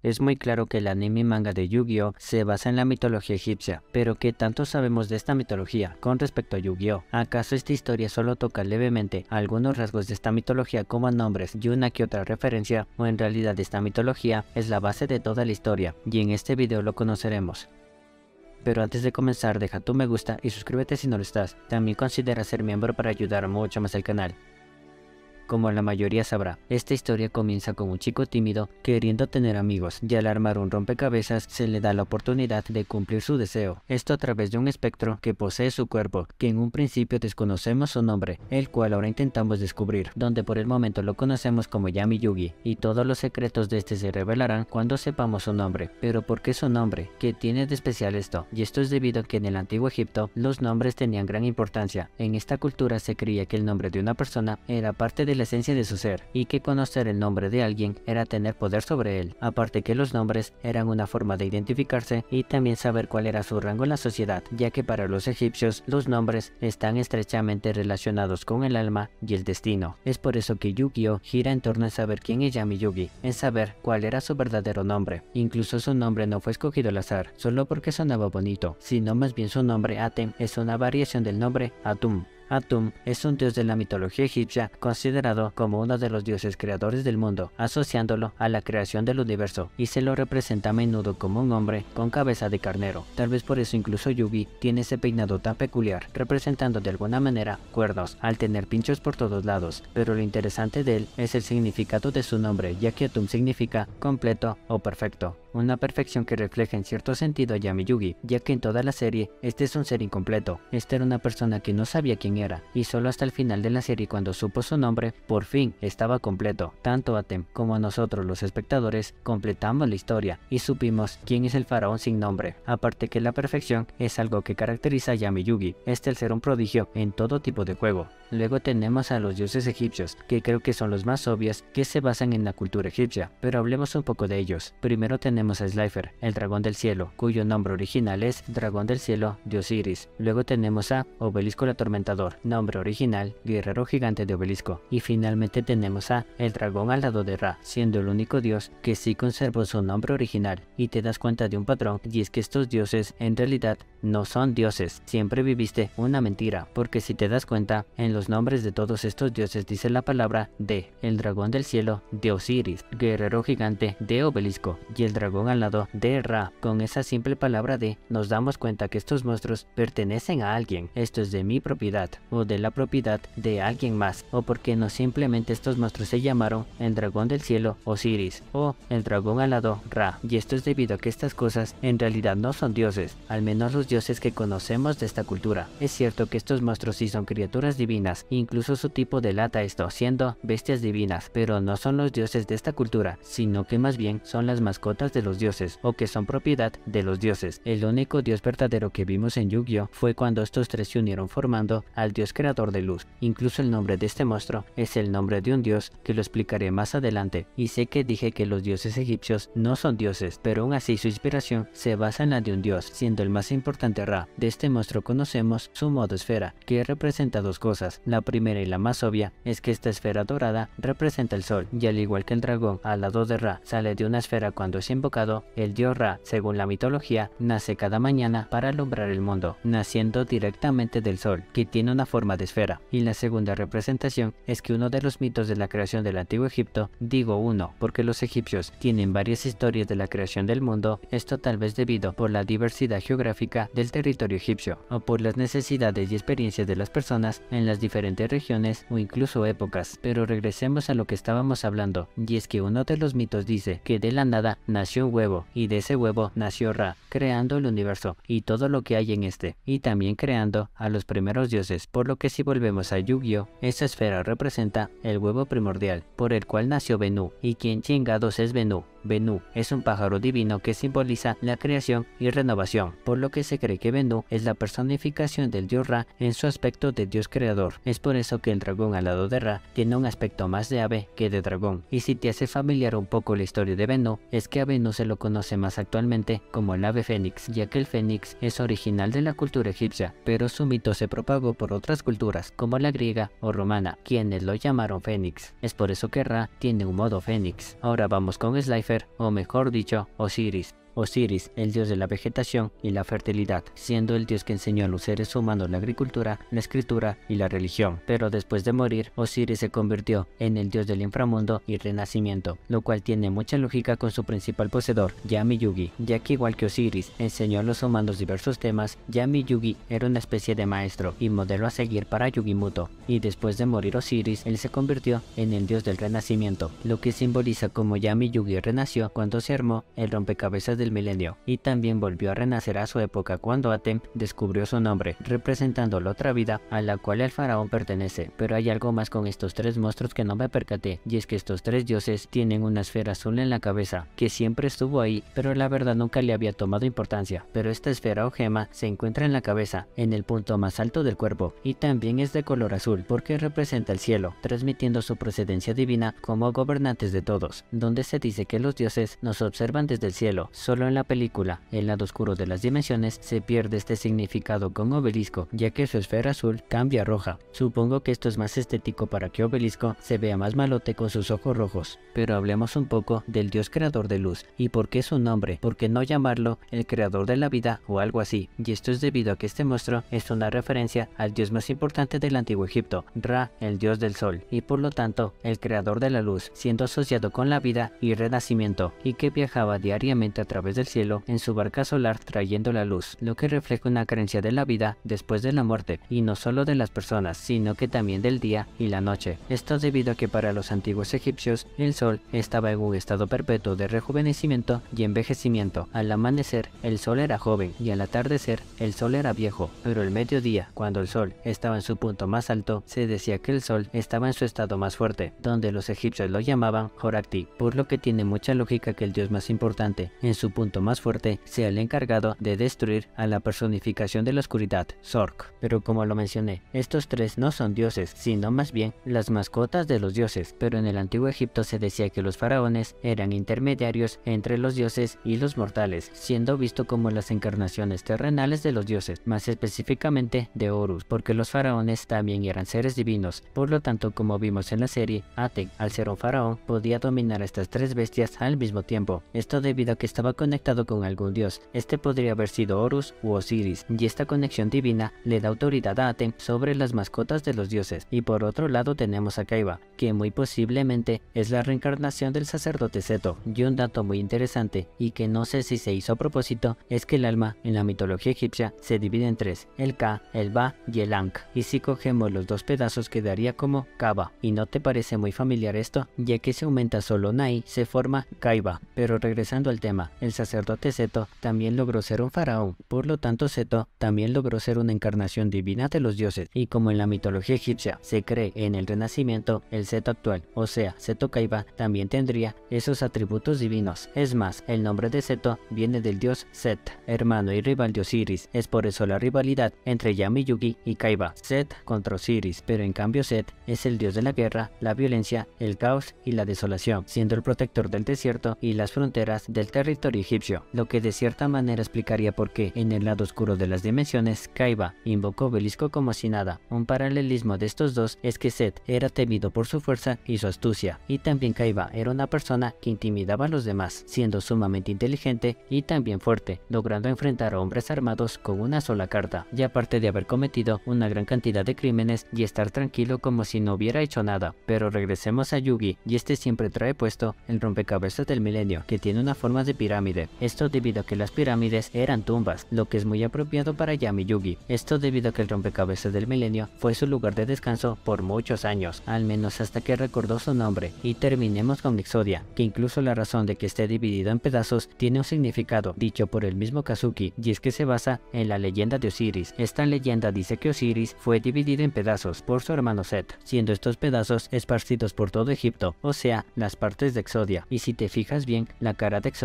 Es muy claro que el anime y manga de Yu-Gi-Oh se basa en la mitología egipcia, pero ¿qué tanto sabemos de esta mitología con respecto a Yu-Gi-Oh? ¿Acaso esta historia solo toca levemente algunos rasgos de esta mitología como nombres y una que otra referencia, o en realidad esta mitología es la base de toda la historia, y en este video lo conoceremos? Pero antes de comenzar, deja tu me gusta y suscríbete si no lo estás. También considera ser miembro para ayudar mucho más al canal. Como la mayoría sabrá, esta historia comienza con un chico tímido queriendo tener amigos, y al armar un rompecabezas se le da la oportunidad de cumplir su deseo, esto a través de un espectro que posee su cuerpo, que en un principio desconocemos su nombre, el cual ahora intentamos descubrir, donde por el momento lo conocemos como Yami Yugi, y todos los secretos de este se revelarán cuando sepamos su nombre. Pero ¿por qué su nombre? ¿Qué tiene de especial esto? Y esto es debido a que en el antiguo Egipto los nombres tenían gran importancia. En esta cultura se creía que el nombre de una persona era parte de la esencia de su ser, y que conocer el nombre de alguien era tener poder sobre él, aparte que los nombres eran una forma de identificarse y también saber cuál era su rango en la sociedad, ya que para los egipcios los nombres están estrechamente relacionados con el alma y el destino. Es por eso que Yu-Gi-Oh gira en torno a saber quién es Yami Yugi, en saber cuál era su verdadero nombre. Incluso su nombre no fue escogido al azar, solo porque sonaba bonito, sino más bien su nombre Atem es una variación del nombre Atum. Atum es un dios de la mitología egipcia considerado como uno de los dioses creadores del mundo, asociándolo a la creación del universo, y se lo representa a menudo como un hombre con cabeza de carnero. Tal vez por eso incluso Yugi tiene ese peinado tan peculiar, representando de alguna manera cuernos, al tener pinchos por todos lados. Pero lo interesante de él es el significado de su nombre, ya que Atum significa completo o perfecto. Una perfección que refleja en cierto sentido a Yami Yugi, ya que en toda la serie este es un ser incompleto. Esta era una persona que no sabía quién era, y solo hasta el final de la serie, cuando supo su nombre, por fin estaba completo. Tanto Atem como nosotros los espectadores completamos la historia y supimos quién es el faraón sin nombre. Aparte que la perfección es algo que caracteriza a Yami Yugi, el ser un prodigio en todo tipo de juego. Luego tenemos a los dioses egipcios, que creo que son los más obvios que se basan en la cultura egipcia, pero hablemos un poco de ellos. Primero tenemos a Slifer, el dragón del cielo, cuyo nombre original es dragón del cielo de Osiris. Luego tenemos a Obelisco el atormentador, nombre original guerrero gigante de Obelisco. Y finalmente tenemos a el dragón alado de Ra, siendo el único dios que sí conservó su nombre original. Y te das cuenta de un patrón, y es que estos dioses en realidad no son dioses. Siempre viviste una mentira, porque si te das cuenta, en los nombres de todos estos dioses dice la palabra de el dragón del cielo de Osiris, guerrero gigante de Obelisco, y el dragón alado de Ra. Con esa simple palabra de nos damos cuenta que estos monstruos pertenecen a alguien. Esto es de mi propiedad o de la propiedad de alguien más, o porque no simplemente estos monstruos se llamaron el dragón del cielo Osiris o el dragón alado Ra, y esto es debido a que estas cosas en realidad no son dioses, al menos los dioses que conocemos de esta cultura. Es cierto que estos monstruos sí son criaturas divinas, incluso su tipo delata esto, siendo bestias divinas, pero no son los dioses de esta cultura, sino que más bien son las mascotas de los dioses, o que son propiedad de los dioses. El único dios verdadero que vimos en Yu-Gi-Oh fue cuando estos tres se unieron formando al dios creador de luz. Incluso el nombre de este monstruo es el nombre de un dios que lo explicaré más adelante. Y sé que dije que los dioses egipcios no son dioses, pero aún así su inspiración se basa en la de un dios, siendo el más importante Ra. De este monstruo conocemos su modo esfera, que representa dos cosas. La primera y la más obvia es que esta esfera dorada representa el sol, y al igual que el dragón al lado de Ra sale de una esfera cuando es invocado, el dios Ra, según la mitología, nace cada mañana para alumbrar el mundo, naciendo directamente del sol, que tiene una forma de esfera. Y la segunda representación es que uno de los mitos de la creación del antiguo Egipto, digo uno, porque los egipcios tienen varias historias de la creación del mundo, esto tal vez debido por la diversidad geográfica del territorio egipcio, o por las necesidades y experiencias de las personas en las diferentes regiones o incluso épocas. Pero regresemos a lo que estábamos hablando, y es que uno de los mitos dice que de la nada nació un huevo, y de ese huevo nació Ra, creando el universo y todo lo que hay en este, y también creando a los primeros dioses, por lo que si volvemos a Yu-Gi-Oh, esa esfera representa el huevo primordial, por el cual nació Bennu. ¿Y quién chingados es Bennu? Bennu es un pájaro divino que simboliza la creación y renovación, por lo que se cree que Bennu es la personificación del dios Ra en su aspecto de dios creador. Es por eso que el dragón al lado de Ra tiene un aspecto más de ave que de dragón. Y si te hace familiar un poco la historia de Bennu, es que a Bennu no se lo conoce más actualmente como el ave fénix, ya que el fénix es original de la cultura egipcia, pero su mito se propagó por otras culturas como la griega o romana, quienes lo llamaron fénix. Es por eso que Ra tiene un modo fénix. Ahora vamos con Slifer, o mejor dicho, Osiris. Osiris, el dios de la vegetación y la fertilidad, siendo el dios que enseñó a los seres humanos la agricultura, la escritura y la religión. Pero después de morir, Osiris se convirtió en el dios del inframundo y renacimiento, lo cual tiene mucha lógica con su principal poseedor, Yami-Yugi, ya que igual que Osiris enseñó a los humanos diversos temas, Yami-Yugi era una especie de maestro y modelo a seguir para Yugi-Muto, y después de morir Osiris, él se convirtió en el dios del renacimiento, lo que simboliza como Yami-Yugi renació cuando se armó el rompecabezas del milenio, y también volvió a renacer a su época cuando Atem descubrió su nombre, representando la otra vida a la cual el faraón pertenece. Pero hay algo más con estos tres monstruos que no me percaté, y es que estos tres dioses tienen una esfera azul en la cabeza, que siempre estuvo ahí, pero la verdad nunca le había tomado importancia. Pero esta esfera o gema se encuentra en la cabeza, en el punto más alto del cuerpo, y también es de color azul, porque representa el cielo, transmitiendo su procedencia divina como gobernantes de todos, donde se dice que los dioses nos observan desde el cielo. Solo en la película El lado oscuro de las dimensiones se pierde este significado con Obelisco, ya que su esfera azul cambia a roja. Supongo que esto es más estético para que Obelisco se vea más malote con sus ojos rojos. Pero hablemos un poco del dios creador de luz, y por qué su nombre, por qué no llamarlo el creador de la vida o algo así. Y esto es debido a que este monstruo es una referencia al dios más importante del antiguo Egipto, Ra, el dios del sol, y por lo tanto el creador de la luz, siendo asociado con la vida y renacimiento, y que viajaba diariamente a través del cielo en su barca solar trayendo la luz, lo que refleja una creencia de la vida después de la muerte, y no solo de las personas, sino que también del día y la noche. Esto debido a que para los antiguos egipcios el sol estaba en un estado perpetuo de rejuvenecimiento y envejecimiento. Al amanecer el sol era joven y al atardecer el sol era viejo, pero el mediodía, cuando el sol estaba en su punto más alto, se decía que el sol estaba en su estado más fuerte, donde los egipcios lo llamaban Horacti, por lo que tiene mucha lógica que el dios más importante en su punto más fuerte sea el encargado de destruir a la personificación de la oscuridad, Zork. Pero como lo mencioné, estos tres no son dioses, sino más bien las mascotas de los dioses, pero en el antiguo Egipto se decía que los faraones eran intermediarios entre los dioses y los mortales, siendo visto como las encarnaciones terrenales de los dioses, más específicamente de Horus, porque los faraones también eran seres divinos. Por lo tanto, como vimos en la serie, Aten, al ser un faraón, podía dominar a estas tres bestias al mismo tiempo. Esto debido a que estaba conectado con algún dios. Este podría haber sido Horus u Osiris, y esta conexión divina le da autoridad a Aten sobre las mascotas de los dioses. Y por otro lado tenemos a Kaiba, que muy posiblemente es la reencarnación del sacerdote Seto. Y un dato muy interesante, y que no sé si se hizo a propósito, es que el alma en la mitología egipcia se divide en tres, el Ka, el Ba y el Ankh, y si cogemos los dos pedazos quedaría como Kaba. ¿Y no te parece muy familiar esto? Ya que si aumenta solo Nai se forma Kaiba. Pero regresando al tema, el sacerdote Seto también logró ser un faraón, por lo tanto Seto también logró ser una encarnación divina de los dioses, y como en la mitología egipcia se cree en el renacimiento, el Seto actual, o sea Seto Kaiba, también tendría esos atributos divinos. Es más, el nombre de Seto viene del dios Set, hermano y rival de Osiris, es por eso la rivalidad entre Yami-Yugi y Kaiba, Set contra Osiris, pero en cambio Set es el dios de la guerra, la violencia, el caos y la desolación, siendo el protector del desierto y las fronteras del territorio egipcio, lo que de cierta manera explicaría por qué en el lado oscuro de las dimensiones Kaiba invocó Obelisco como si nada. Un paralelismo de estos dos es que Set era temido por su fuerza y su astucia, y también Kaiba era una persona que intimidaba a los demás, siendo sumamente inteligente y también fuerte, logrando enfrentar a hombres armados con una sola carta, y aparte de haber cometido una gran cantidad de crímenes y estar tranquilo como si no hubiera hecho nada. Pero regresemos a Yugi, y este siempre trae puesto el rompecabezas del milenio, que tiene una forma de pirámide. Esto debido a que las pirámides eran tumbas, lo que es muy apropiado para Yami-Yugi. Esto debido a que el rompecabezas del milenio fue su lugar de descanso por muchos años, al menos hasta que recordó su nombre. Y terminemos con Exodia, que incluso la razón de que esté dividido en pedazos tiene un significado dicho por el mismo Kazuki, y es que se basa en la leyenda de Osiris. Esta leyenda dice que Osiris fue dividido en pedazos por su hermano Set, siendo estos pedazos esparcidos por todo Egipto, o sea, las partes de Exodia. Y si te fijas bien, la cara de Exodia es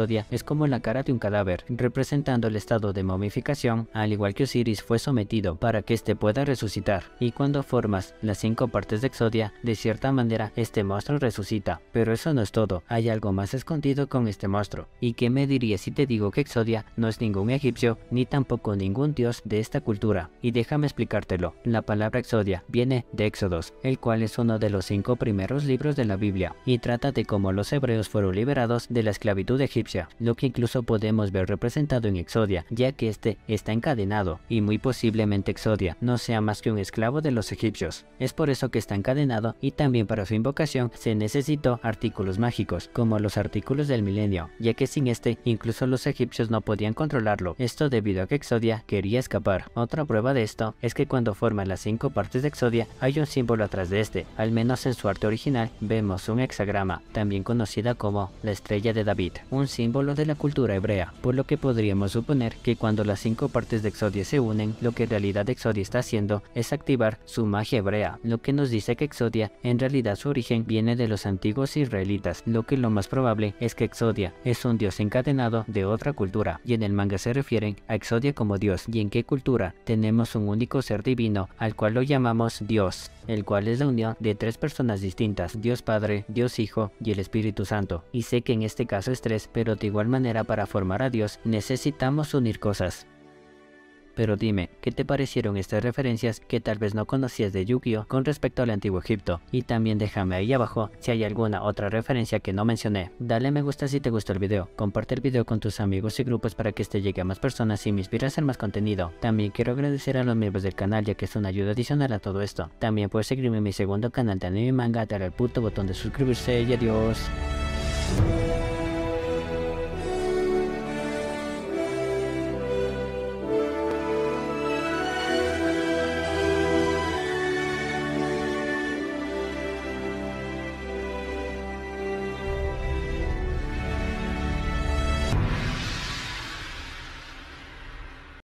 como la cara de un cadáver, representando el estado de momificación, al igual que Osiris fue sometido para que éste pueda resucitar. Y cuando formas las 5 partes de Exodia, de cierta manera este monstruo resucita. Pero eso no es todo, hay algo más escondido con este monstruo. ¿Y qué me dirías si te digo que Exodia no es ningún egipcio, ni tampoco ningún dios de esta cultura? Y déjame explicártelo. La palabra Exodia viene de Éxodos, el cual es uno de los 5 primeros libros de la Biblia, y trata de cómo los hebreos fueron liberados de la esclavitud egipcia, lo que incluso podemos ver representado en Exodia, ya que este está encadenado, y muy posiblemente Exodia no sea más que un esclavo de los egipcios. Es por eso que está encadenado, y también para su invocación se necesitó artículos mágicos, como los artículos del milenio, ya que sin este incluso los egipcios no podían controlarlo, esto debido a que Exodia quería escapar. Otra prueba de esto es que cuando forman las 5 partes de Exodia hay un símbolo atrás de este, al menos en su arte original vemos un hexagrama, también conocida como la estrella de David, un símbolo de la cultura hebrea, por lo que podríamos suponer que cuando las 5 partes de Exodia se unen, lo que en realidad Exodia está haciendo es activar su magia hebrea, lo que nos dice que Exodia en realidad su origen viene de los antiguos israelitas, lo que lo más probable es que Exodia es un dios encadenado de otra cultura, y en el manga se refieren a Exodia como dios. ¿Y en qué cultura? Tenemos un único ser divino al cual lo llamamos Dios, el cual es la unión de 3 personas distintas, Dios Padre, Dios Hijo y el Espíritu Santo. Y sé que en este caso es 3, pero de igual manera para formar a Dios necesitamos unir cosas. Pero dime, ¿qué te parecieron estas referencias que tal vez no conocías de Yu-Gi-Oh con respecto al antiguo Egipto? Y también déjame ahí abajo si hay alguna otra referencia que no mencioné. Dale me gusta si te gustó el video, comparte el video con tus amigos y grupos para que este llegue a más personas y me inspire a hacer más contenido. También quiero agradecer a los miembros del canal, ya que es una ayuda adicional a todo esto. También puedes seguirme en mi segundo canal de anime y manga, darle al puto botón de suscribirse y adiós.